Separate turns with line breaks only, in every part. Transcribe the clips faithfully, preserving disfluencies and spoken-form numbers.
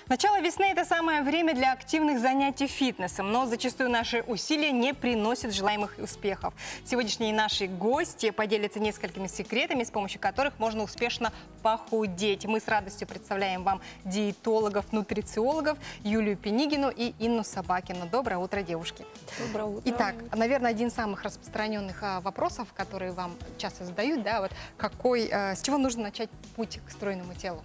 Начало весны – это самое время для активных занятий фитнесом, но зачастую наши усилия не приносят желаемых успехов. Сегодняшние наши гости поделятся несколькими секретами, с помощью которых можно успешно похудеть. Мы с радостью представляем вам диетологов, нутрициологов Юлию Пенигину и Инну Собакину. Доброе утро, девушки.
Доброе утро.
Итак, наверное, один из самых распространенных а, вопросов, которые вам часто задают, да, вот какой, а, с чего нужно начать путь к стройному телу?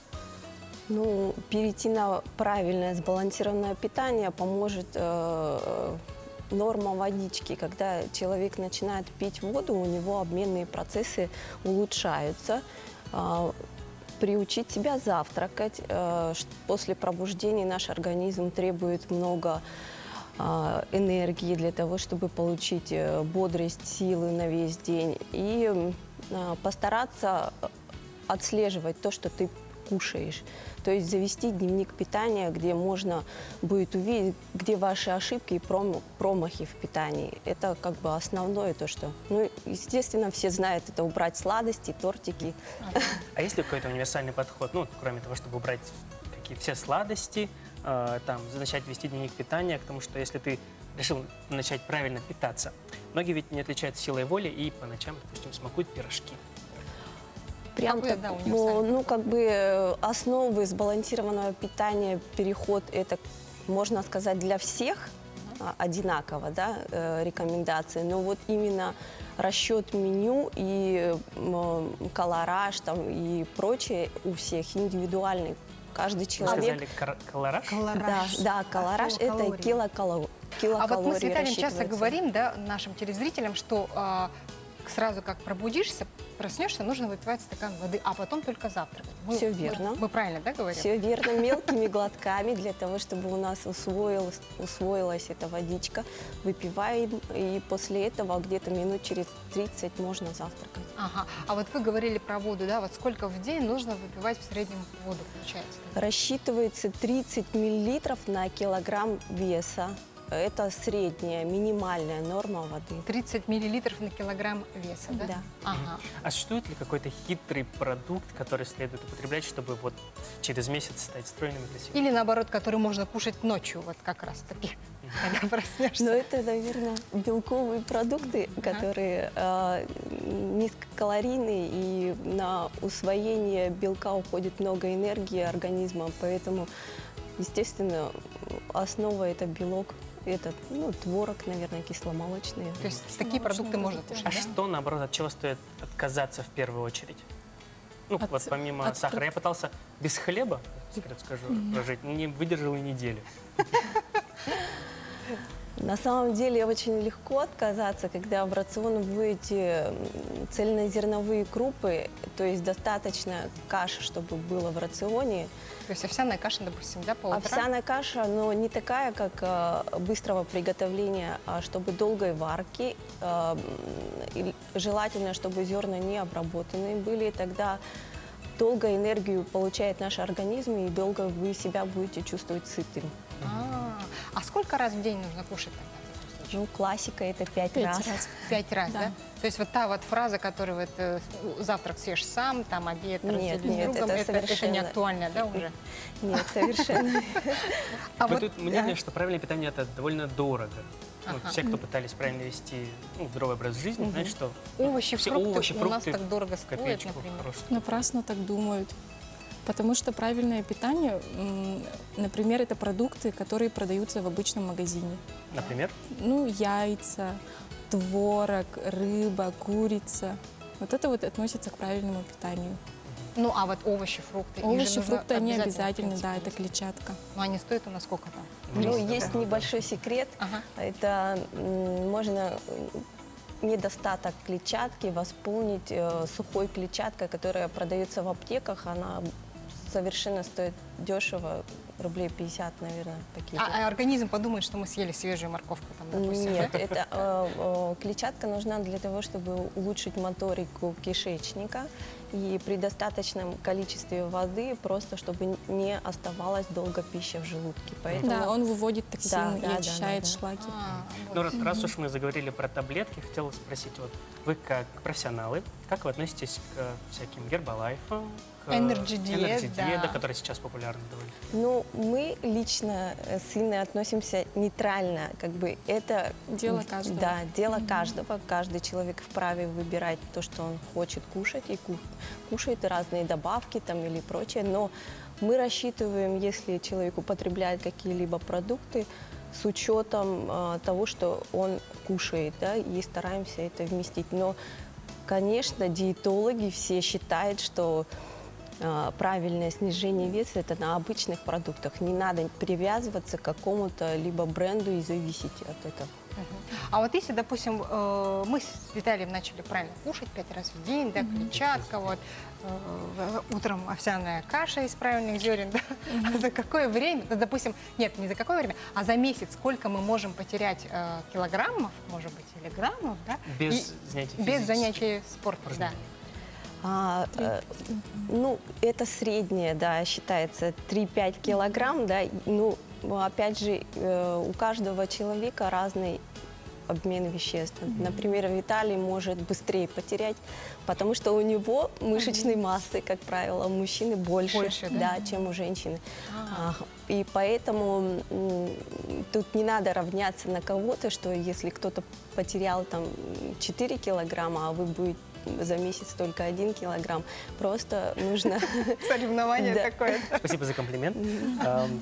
Ну, перейти на правильное сбалансированное питание поможет э, норма водички. Когда человек начинает пить воду, у него обменные процессы улучшаются. Э, приучить себя завтракать. Э, после пробуждения наш организм требует много э, энергии для того, чтобы получить бодрость, силы на весь день. И э, постараться отслеживать то, что ты кушаешь. То есть завести дневник питания, где можно будет увидеть, где ваши ошибки и промахи в питании. Это как бы основное то, что... Ну, естественно, все знают, это убрать сладости, тортики.
А есть ли какой-то универсальный подход, ну, кроме того, чтобы убрать какие все сладости, э, там, начать вести дневник питания, к тому, что если ты решил начать правильно питаться, многие ведь не отличают силой воли и по ночам, допустим, смакуют пирожки.
Прям
Какое,
так,
да,
ну, ну, как бы основы сбалансированного питания, переход, это, можно сказать, для всех uh-huh. одинаково, да, э, рекомендации. Но вот именно расчет меню и э, колораж там, и прочее у всех индивидуальный. Каждый человек...
Вы сказали колораж?
Колораж.
Да, да, колораж – это килокалорий.
А вот мы с Виталием часто говорим, да, нашим телезрителям, что а, сразу как пробудишься, проснешься, нужно выпивать стакан воды, а потом только завтракать. Мы,
Все верно.
Мы, мы правильно, да, говорим?
Все верно. Мелкими глотками, для того, чтобы у нас усвоилась, усвоилась эта водичка. Выпиваем, и после этого где-то минут через тридцать можно завтракать.
Ага. А вот вы говорили про воду, да, вот сколько в день нужно выпивать в среднем воду, получается?
Рассчитывается тридцать миллилитров на килограмм веса. Это средняя, минимальная норма воды.
тридцать миллилитров на килограмм веса, да?
Да.
Ага.
А существует ли какой-то хитрый продукт, который следует употреблять, чтобы вот через месяц стать стройным и красивым?
Или наоборот, который можно кушать ночью, вот как раз таки, когда проснешься?
Но это, наверное, белковые продукты, которые э, низкокалорийные, и на усвоение белка уходит много энергии организма, поэтому, естественно, основа – это белок. Это, ну, творог, наверное, кисломолочные.
То есть такие продукты можно кушать,
А
да?
что, наоборот, от чего стоит отказаться в первую очередь? Ну,
От-
вот помимо
от
сахара.
фрук-
Я пытался без хлеба, секрет скажу, прожить, не выдержал и неделю.
На самом деле очень легко отказаться, когда в рацион вводите цельнозерновые крупы, то есть достаточно каши, чтобы было в рационе.
То есть овсяная каша, допустим, да, по утрам?
Овсяная каша, но не такая, как э, быстрого приготовления, а чтобы долгой варки. Э, и желательно, чтобы зерна не обработанные были, тогда долго энергию получает наш организм, и долго вы себя будете чувствовать сытым.
А, а сколько раз в день нужно кушать тогда? в таком случае?
Ну, классика – это пять,
Пять
раз.
раз.
Пять раз, да.
Да.
То есть вот та вот фраза, которую вот, э, завтрак съешь сам, там обед
Нет,
разделишь
нет,
с другом,
это
это, это не
совершенно-
актуально, да, уже?
Нет, совершенно.
А
Вы
вот,
тут мнение, что правильное питание – это довольно дорого. Ну,
Ага.
все, кто пытались правильно вести ну, здоровый образ жизни, знают, что
овощи,
все
фрукты
овощи,
у нас
фрукты
так дорого
в
стоят,
копеечку
например.
хорошие.
Напрасно так думают. Потому что правильное питание, м, например, это продукты, которые продаются в обычном магазине.
Например?
Ну, яйца, творог, рыба, курица. Вот это вот относится к правильному питанию.
Ну, а вот овощи, фрукты? их же
Овощи,
нужно
фрукты, они
обязательно,
обязательно,
в
да,
принципе,
это клетчатка.
есть. Но они стоят у нас сколько там?
Ну,
Есть,
есть
да.
небольшой секрет.
Ага.
Это м, можно м, недостаток клетчатки восполнить э, сухой клетчаткой, которая продается в аптеках. Она совершенно стоит дешево, рублей пятьдесят, наверное, пакетик.
А, а организм подумает, что мы съели свежую морковку, там, допустим.
Нет, это э, э, клетчатка нужна для того, чтобы улучшить моторику кишечника, и при достаточном количестве воды просто чтобы не оставалась долго пища в желудке. Поэтому...
Да, он выводит
Да,
токсины
да,
и
да,
очищает
да, да.
шлаки.
А, вот.
Ну, раз, раз уж мы заговорили про таблетки, хотел спросить, вот вы как профессионалы, как вы относитесь к всяким гербалайфам, к
Energy Diet,
Energy Diet,
да.
да, которые сейчас популярны довольно?
Ну, мы лично с Инной относимся нейтрально, как бы это
Дело каждого.
Да, дело каждого. Каждый человек вправе выбирать то, что он хочет кушать, и ку- кушает разные добавки там или прочее. Но мы рассчитываем, если человек употребляет какие-либо продукты, с учетом э, того, что он кушает, да, и стараемся это вместить. Но, конечно, диетологи все считают, что э, правильное снижение веса – это на обычных продуктах. Не надо привязываться к какому-то либо бренду и зависеть от этого.
А вот если, допустим, э, мы с Виталием начали правильно кушать пять раз в день, да, клетчатка, вот, э, утром овсяная каша из правильных зерен, да, а за какое время, ну, допустим, нет, не за какое время, а за месяц сколько мы можем потерять э, килограммов, может быть, или граммов, да?
Без
И-
занятий
Без
физических
занятий спортом, да.
упражнений.
А, э, ну, это среднее, да, считается три-пять килограмм, да, и, ну, опять же, э, у каждого человека разный обмен веществ. Например, Виталий может быстрее потерять, потому что у него мышечной массы, как правило, у мужчины больше,
Больше, да?
да, чем у женщины. А, И поэтому м, тут не надо равняться на кого-то, что если кто-то потерял там четыре килограмма, а вы будете за месяц только один килограмм, просто нужно...
Соревнование
Да.
такое.
Спасибо за комплимент. Ам,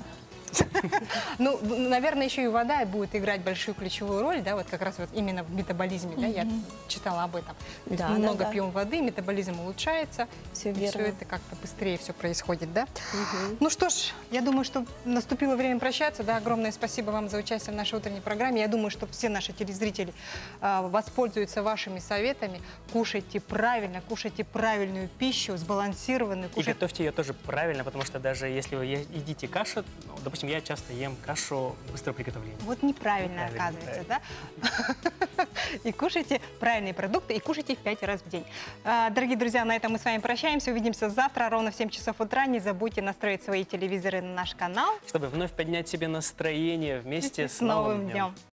Ну, в- наверное, еще и вода будет играть большую ключевую роль, да, вот как раз вот именно в метаболизме, да, я читала об этом. То есть
Да,
мы
да,
много
да.
пьем воды, метаболизм улучшается,
Все
и все
верно.
это как-то быстрее все происходит, да?
Мгм.
Ну что ж, я думаю, что наступило время прощаться, да, огромное спасибо вам за участие в нашей утренней программе. Я думаю, что все наши телезрители а, воспользуются вашими советами. Кушайте правильно, кушайте правильную пищу, сбалансированную,
И
кушайте.
готовьте ее тоже правильно, потому что даже если вы е- едите кашу, ну, допустим, я часто ем кашу быстрого приготовления.
Вот неправильно,
Неправильно,
оказывается, да? И кушайте правильные продукты, и кушайте их пять раз в день. А, Дорогие друзья, на этом мы с вами прощаемся. Увидимся завтра ровно в семь часов утра. Не забудьте настроить свои телевизоры на наш канал.
Чтобы вновь поднять себе настроение вместе с,
С новым днем!